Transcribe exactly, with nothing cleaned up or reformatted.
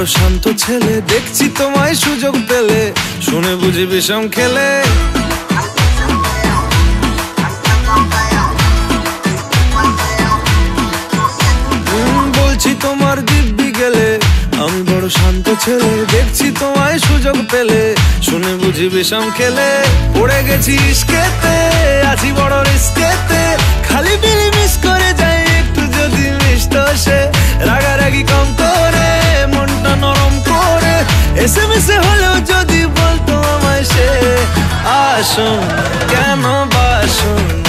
শান্ত ছেলে, দেখছি তোমায় সুযোগ পেলে শুনে বুঝি বিষম খেলে। বলছি তোমার দিব্যি গেলে, আমি বড় শান্ত ছেলে, দেখছি তোমায় সুযোগ পেলে শুনে বুঝি বিষম খেলে। পড়ে গেছি ইস্কেতে, আছি বড় রিস্কেতে, খালি বিলি মিস করে যাই একটু যদি মিষ্ট সে। রাগারাগি কম করে, মনটা নরম করে, এসে মিশে হলেও যদি বলতো আমায় সে। আসুন কেন বাসুন